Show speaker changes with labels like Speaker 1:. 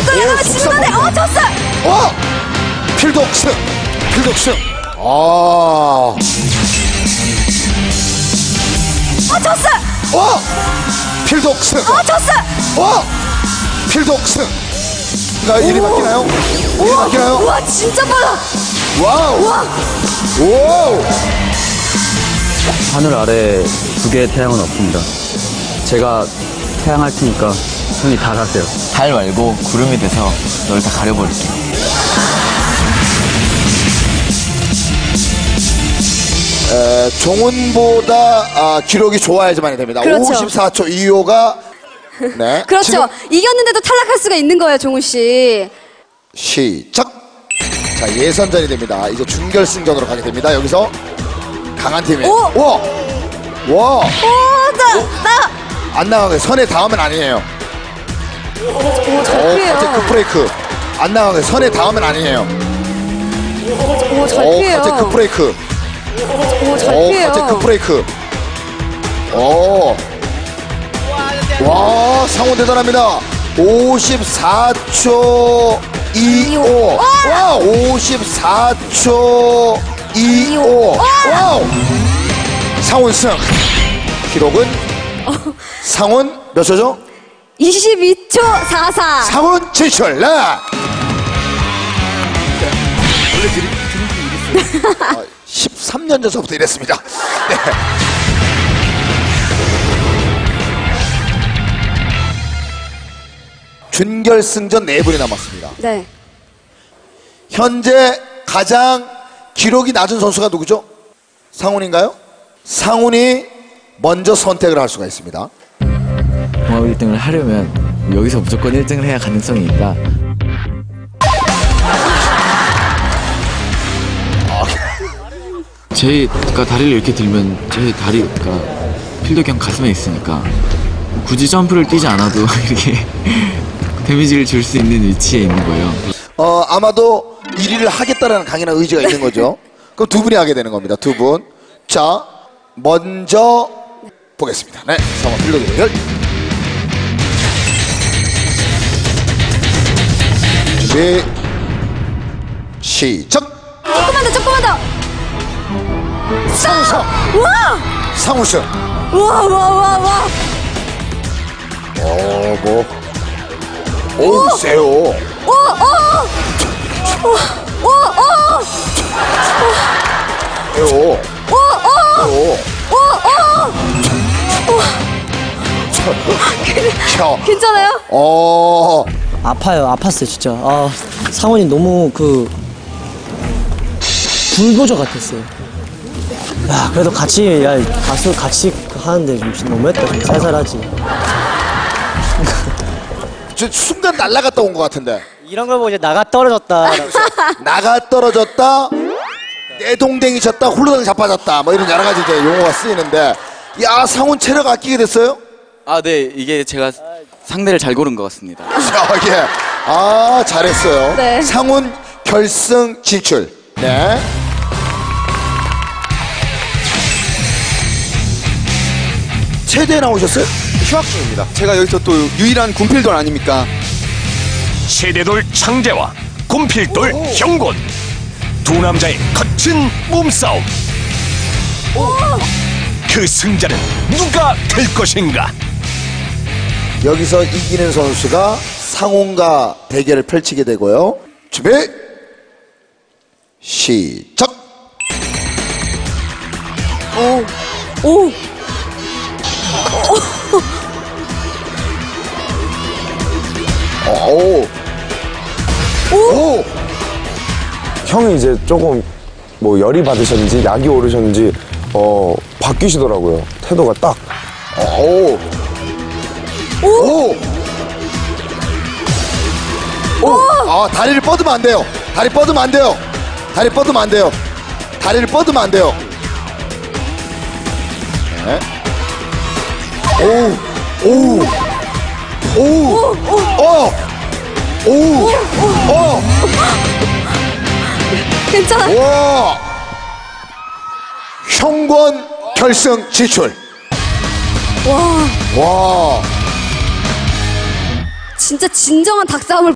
Speaker 1: 속도가 지는 건데, 졌어!
Speaker 2: 필독승!
Speaker 1: 졌어!
Speaker 2: 필독승!
Speaker 1: 졌어!
Speaker 2: 필독승! 일이 바뀌나요? 일이 바뀌나요?
Speaker 1: 우와, 진짜 빨라!
Speaker 2: 와우!
Speaker 3: 하늘 아래 두 개의 태양은 없습니다. 제가 태양할 테니까 손이 다 가세요.
Speaker 4: 달 말고 구름이 돼서 널 다 가려버릴게.
Speaker 2: 종훈보다 기록이 좋아야지만이 됩니다.
Speaker 1: 그렇죠.
Speaker 2: 54초 25가 네.
Speaker 1: 그렇죠.
Speaker 2: 지금
Speaker 1: 이겼는데도 탈락할 수가 있는 거예요, 종훈 씨.
Speaker 2: 시작. 자, 예선전이 됩니다. 이제 준결승전으로 가게 됩니다. 여기서 강한 팀이 안 나가게 선에 닿으면 아니에요.
Speaker 1: 잘 피해요.
Speaker 2: 갑자기 급브레이크. 안 나가게 선에 닿으면 아니에요.
Speaker 1: 잘 피해요.
Speaker 2: 갑자기 급브레이크.
Speaker 1: 잘 피해요.
Speaker 2: 갑자기 급브레이크. 와, 상훈 대단합니다. 54초 25. 와, 54초 25. 와우. 상훈 승. 기록은 상훈 몇 초죠?
Speaker 1: 22초 44.
Speaker 2: 상훈 진출. 네. 원래 드림 일이 있어요. 13년 전서부터 이랬습니다. 네. 준결승전 4분이 남았습니다.
Speaker 1: 네.
Speaker 2: 현재 가장 기록이 낮은 선수가 누구죠? 상훈인가요? 상훈이 먼저 선택을 할 수가 있습니다.
Speaker 4: 종합 1등을 하려면 여기서 무조건 1등을 해야 가능성이 있다. 제가 다리를 이렇게 들면 제 다리가 필독이 형 가슴에 있으니까 굳이 점프를 뛰지 않아도 이렇게 데미지를 줄 수 있는 위치에 있는 거예요.
Speaker 2: 아마도 1위를 하겠다라는 강인한 의지가 있는 거죠. 그럼 두 분이 하게 되는 겁니다. 두 분. 자, 먼저 보겠습니다. 네, 상황 필독의 대결. 준비 시작.
Speaker 1: 조금만 더.
Speaker 2: 상우승.
Speaker 1: 와!
Speaker 2: 상우승.
Speaker 1: 와.
Speaker 2: 세요.
Speaker 1: 괜찮아요?
Speaker 5: 아파요. 아팠어요, 진짜. 상훈이 너무 불도저 같았어요. 야, 그래도 가수 같이 하는데 좀 너무했다. 좀 살살하지.
Speaker 2: 저 순간 날아갔다 온 것 같은데.
Speaker 5: 이런 걸 보고 이제 나가 떨어졌다.
Speaker 2: 나가 떨어졌다, 내동댕이 쳤다, 홀로당 자빠졌다, 뭐 이런 여러 가지 이제 용어가 쓰이는데, 야, 상훈 체력 아끼게 됐어요?
Speaker 3: 네. 이게 제가 상대를 잘 고른 것 같습니다.
Speaker 2: 잘했어요.
Speaker 1: 네.
Speaker 2: 상훈 결승 진출. 네. 체대에 나오셨어요?
Speaker 6: 휴학 중입니다. 제가 여기서 또 유일한 군필돌 아닙니까?
Speaker 7: 세대돌 창재와 곰필돌 형곤, 두 남자의 거친 몸싸움. 그 승자는 누가 될 것인가?
Speaker 2: 여기서 이기는 선수가 상훈과 대결을 펼치게 되고요. 준비 시작.
Speaker 1: 오.
Speaker 8: 형이 이제 조금 뭐 열이 받으셨는지 약이 오르셨는지 바뀌시더라고요. 태도가 딱.
Speaker 2: 다리를 뻗으면 안 돼요. 다리를 뻗으면 안 돼요. 네.
Speaker 1: 괜찮아?
Speaker 2: 와, 형권 결승 진출. 와.
Speaker 1: 진짜 진정한 닭싸움을